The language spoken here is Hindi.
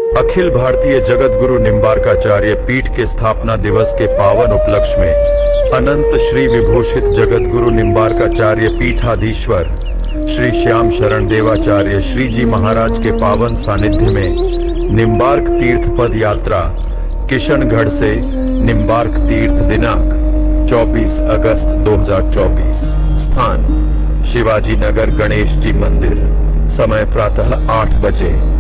अखिल भारतीय जगत गुरु निम्बार्काचार्य पीठ के स्थापना दिवस के पावन उपलक्ष्य में अनंत श्री विभूषित जगत गुरु निम्बार्काचार्य पीठाधीश्वर श्री श्याम शरण देवाचार्य श्री जी महाराज के पावन सानिध्य में निम्बार्क तीर्थ पद यात्रा किशनगढ़ से निम्बार्क तीर्थ दिनांक 24 अगस्त 2024। स्थान शिवाजी नगर गणेश जी मंदिर। समय प्रातः 8 बजे।